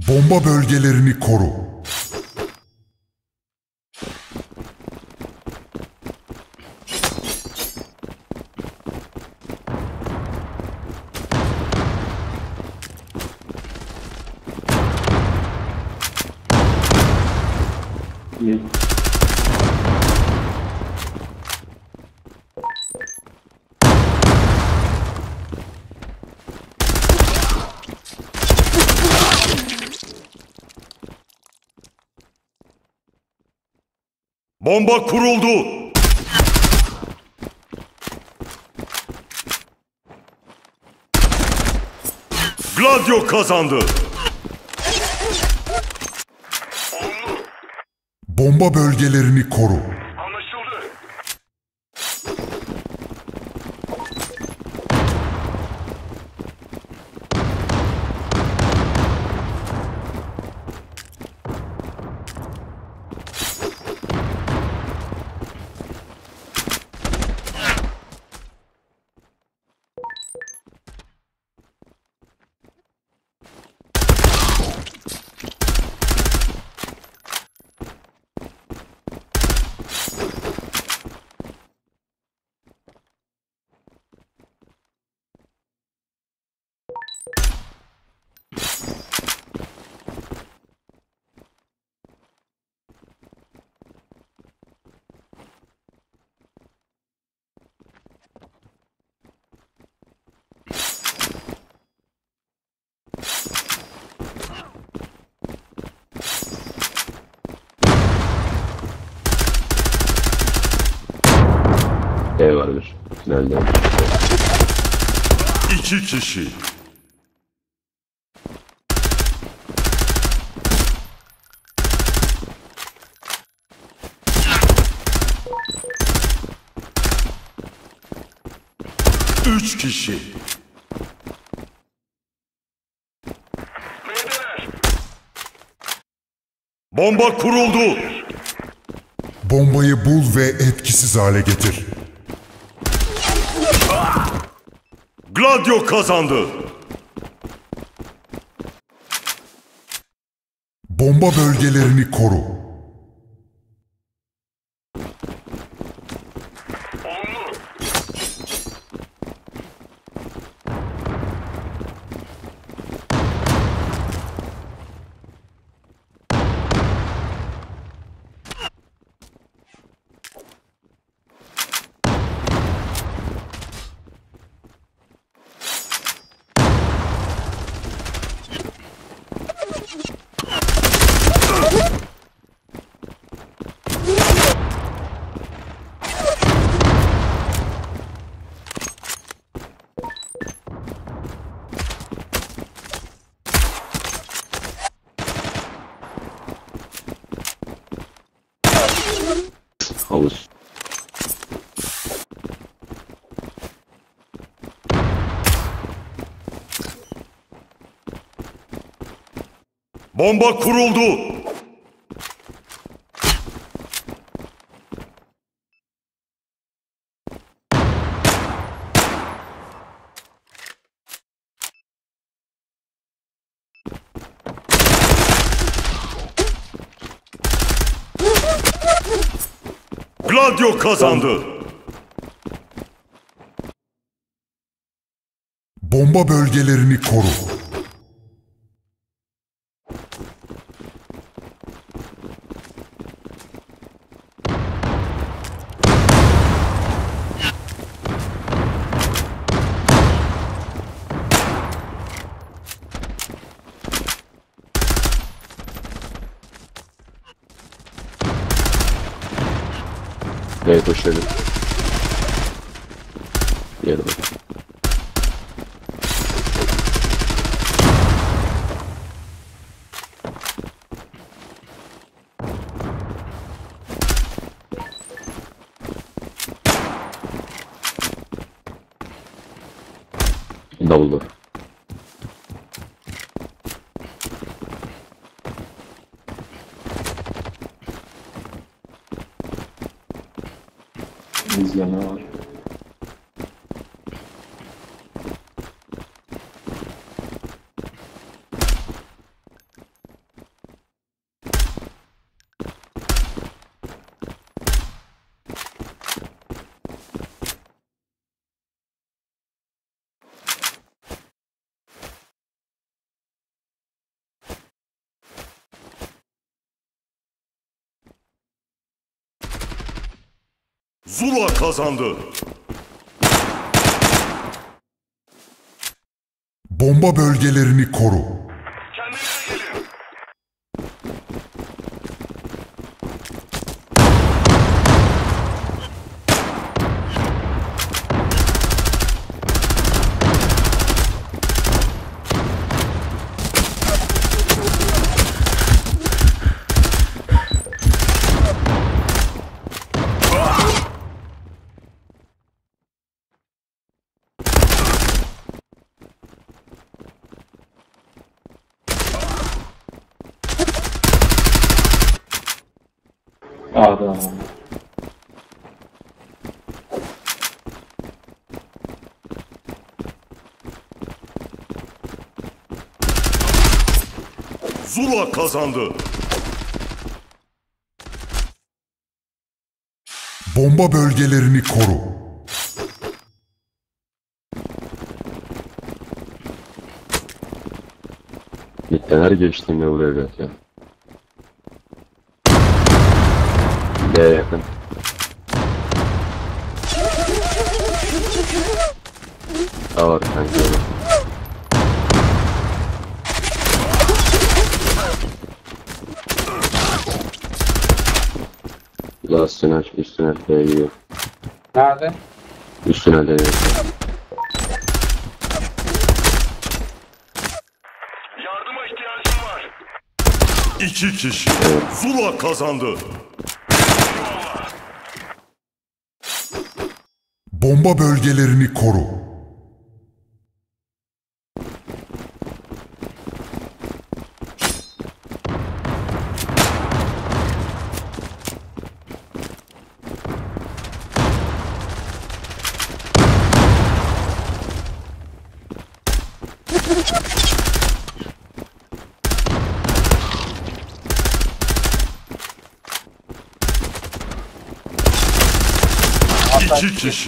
Bomba bölgelerini koru. Bomba kuruldu. Gladio kazandı. Bomba bölgelerini koru. Anlaşıldı. E vardır. Finalde. İki kişi. Üç kişi. Bomba kuruldu. Bombayı bul ve etkisiz hale getir. Gladio kazandı. Bomba bölgelerini koru. Havuz. Bomba kuruldu. Gladio kazandı. Bomba bölgelerini koru. Evet, hoş geldin. Diyelim. Davullu. İzleme var. Zula kazandı. Bomba bölgelerini koru. Kendinize gelin. A'da. Zula kazandı. Bomba bölgelerini koru. Neler geçtiğinde buraya evet ya. D'ye yakın. A var kanka. Last tünel, üst tünel D'ye gidiyor. Nerede? Üst tünel D'ye gidiyor. Yardıma ihtiyacım var. 2 kişi. Zula kazandı. Bomba bölgelerini koru. İki kişi.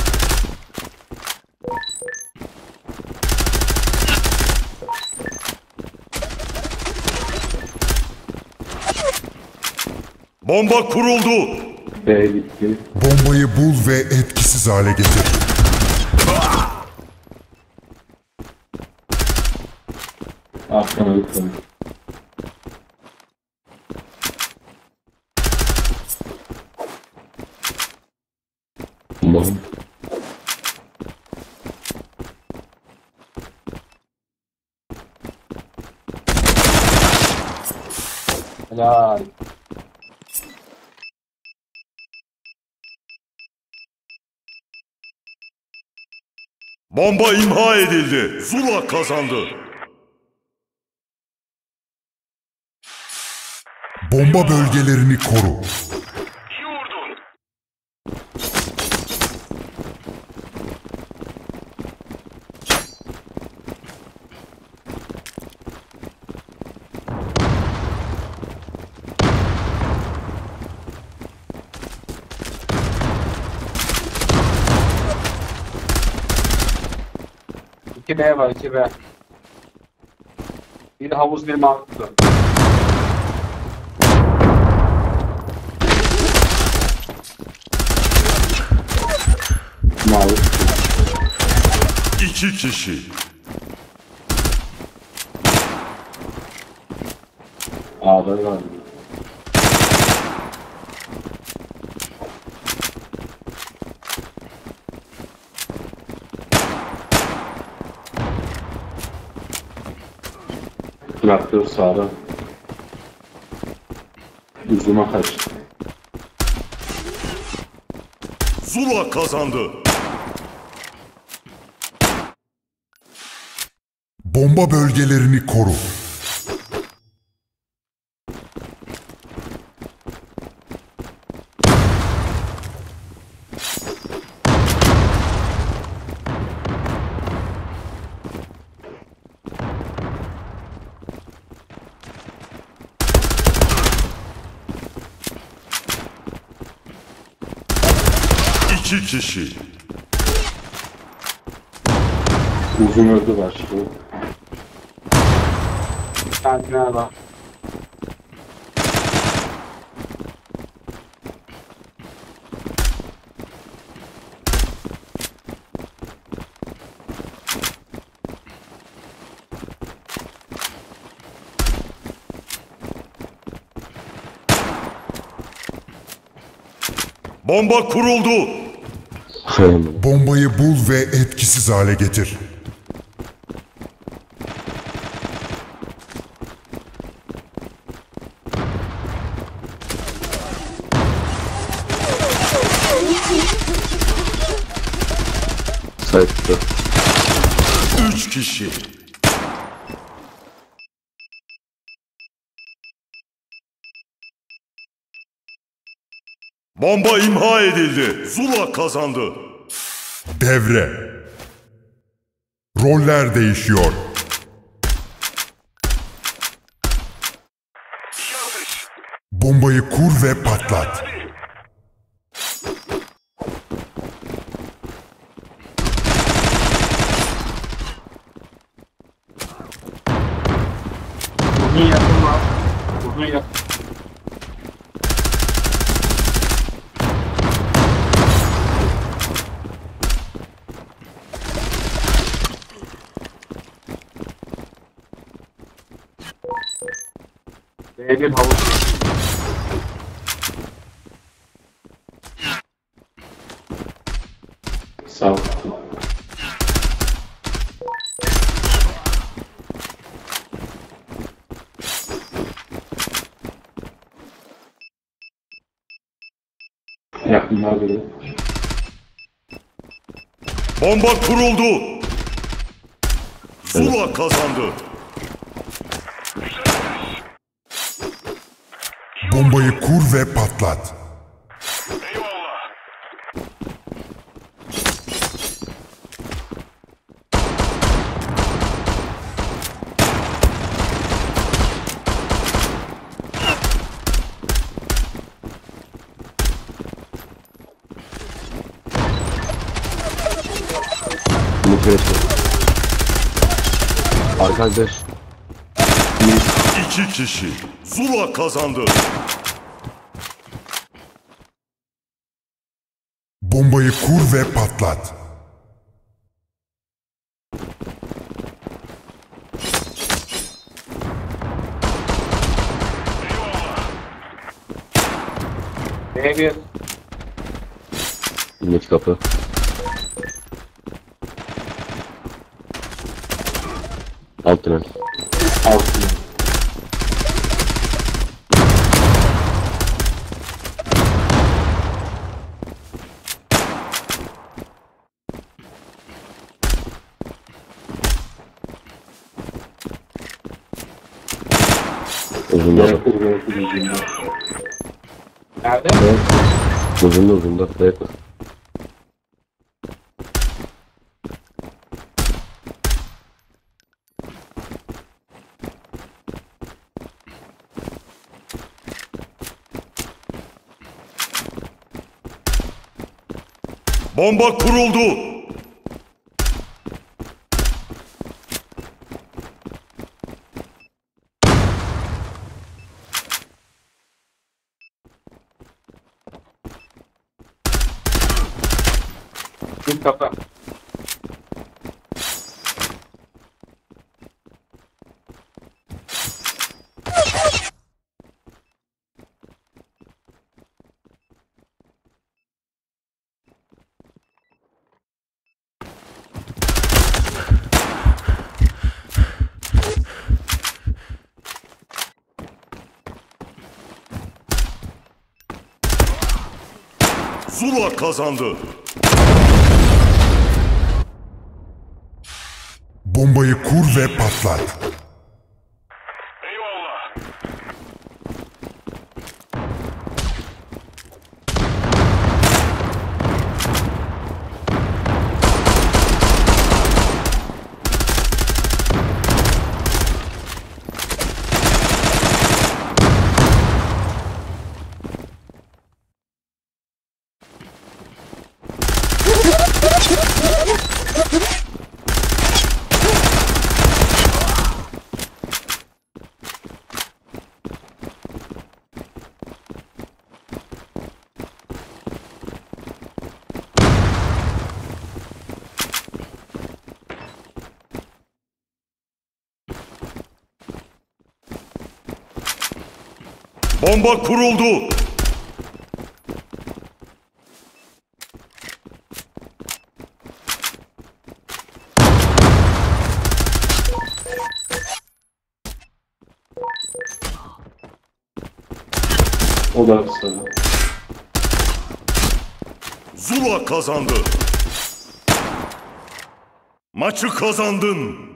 Bomba kuruldu. D'ye gitti. Bombayı bul ve etkisiz hale getir. Arkana lütfen. Bom. Helal. Bomba imha edildi. Zula kazandı. Bomba bölgelerini koru. İyi vurdun. İki B var, 2B. Bir havuz, bir mavi kutu. Mavi. 2 kişi. A'da var. Traktör sağda. Uzuna kaçtı. Zula kazandı. Bomba bölgelerini koru. İki kişi. Uzun öldü başlıyor. Bir tane tünel var. Bomba kuruldu. Bombayı bul ve etkisiz hale getir. Sayıktı. 3 kişi. Bomba imha edildi. Zula kazandı. Devre. Roller değişiyor. Bombayı kur ve patlat. Uzun yakın var. Uzun yakın. B1 havuz. Sağ. Yakınlar biri. Bomba kuruldu. Zula kazandı. Bombayı kur ve patlat. Arkadaş. 2 kişi. Zula kazandı. Bombayı kur ve patlat. B1. Ümit kapı. Alt tünel. Altı. Uzun B da. kur ve uzun. Nerede? Uzun da. Yakın. Bomba kuruldu. Bir kapı. Zula kazandı. Bombayı kur ve patlat. Bomba kuruldu. O da kısa. Zula kazandı. Maçı kazandın.